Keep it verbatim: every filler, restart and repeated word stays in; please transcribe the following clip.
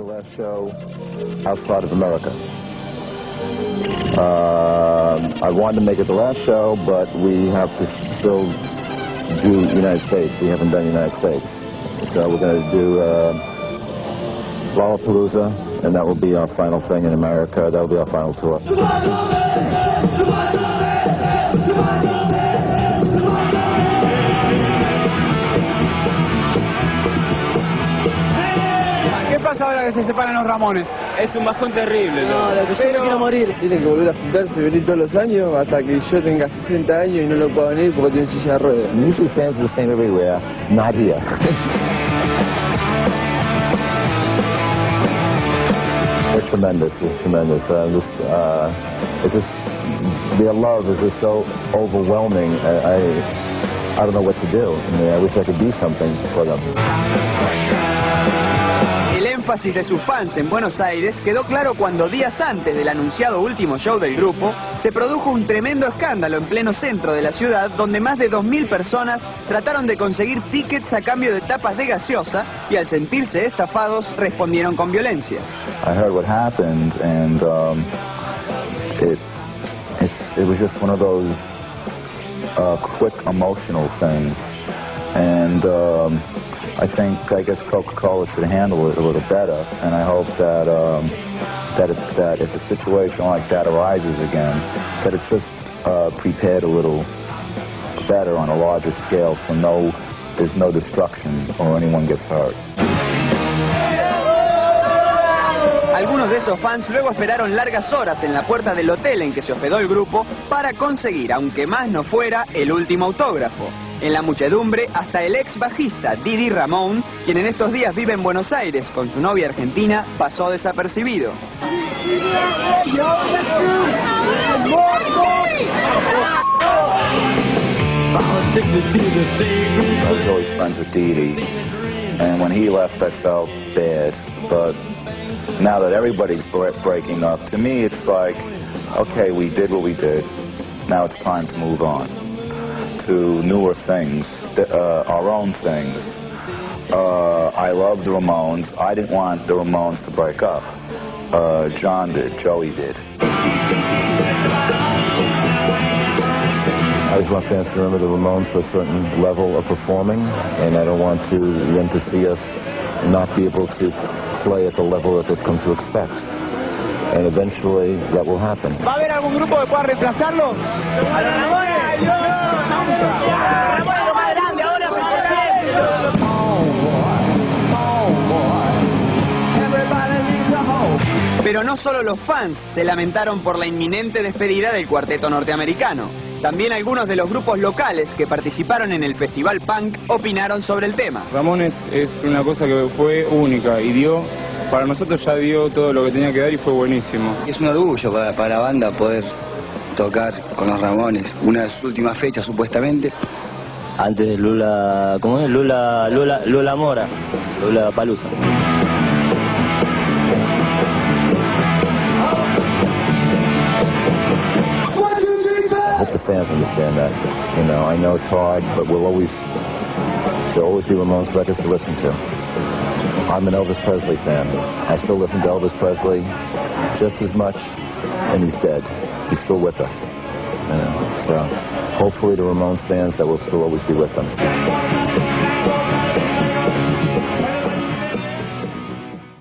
last show outside of America. Uh, I wanted to make it the last show, but we have to still do United States. We haven't done United States. So we're going to do uh, Lollapalooza, and that will be our final thing in America. That will be our final tour. ¿Qué pasa ahora que se separan los Ramones? Es un bajón terrible. No, no, yo no quiero morir. Tienen que volver a juntarse y venir todos los años hasta que yo tenga sesenta años y no lo pueda venir porque tiene silla de ruedas. Usually fans are the same everywhere, not here. It's tremendous, it's tremendous. Uh, this, uh, it's just, their love is just so overwhelming. I, I, I don't know what to do. I mean, I wish I could do something for them. El énfasis de sus fans en Buenos Aires quedó claro cuando días antes del anunciado último show del grupo se produjo un tremendo escándalo en pleno centro de la ciudad donde más de dos mil personas trataron de conseguir tickets a cambio de tapas de gaseosa y al sentirse estafados respondieron con violencia. I heard what happened and um, it, it's, it was just one of those uh, quick emotional things and um, I think, I guess Coca-Cola should handle it a little better, and I hope that um, that, it, that if a situation like that arises again, that it's just uh, prepared a little better on a larger scale, so no, there's no destruction or anyone gets hurt. Algunos de esos fans luego esperaron largas horas en la puerta del hotel en que se hospedó el grupo para conseguir, aunque más no fuera, el último autógrafo. En la muchedumbre, hasta el ex bajista Didi Ramón, quien en estos días vive en Buenos Aires con su novia argentina, pasó desapercibido. I was always friends with Didi, and when he left I felt bad, but now that everybody's breaking up, to me it's like, okay, we did what we did, now it's time to move on to newer things, uh, our own things. Uh, I love the Ramones. I didn't want the Ramones to break up. Uh, John did, Joey did. I just want fans to remember the Ramones for a certain level of performing, and I don't want to, them to see us not be able to play at the level that they've come to expect. And eventually that will happen. ¿Va a haber algún grupo que pueda reemplazarlo? ¡A los Ramones! Pero no solo los fans se lamentaron por la inminente despedida del cuarteto norteamericano. También algunos de los grupos locales que participaron en el Festival Punk opinaron sobre el tema. Ramones es una cosa que fue única y dio, para nosotros ya dio todo lo que tenía que dar y fue buenísimo. Es un orgullo para, para la banda poder tocar con los Ramones, una de sus últimas fechas supuestamente. Antes de Lula, ¿cómo es? Lula, Lula, Lula Mora, Lula Palusa. I hope the fans understand that. You know, I know it's hard, but we'll always, there'll always be Ramones records to listen to. I'm an Elvis Presley fan. I still listen to Elvis Presley just as much, and he's dead. He's still with us. You know, so hopefully the Ramones fans, that will still always be with them.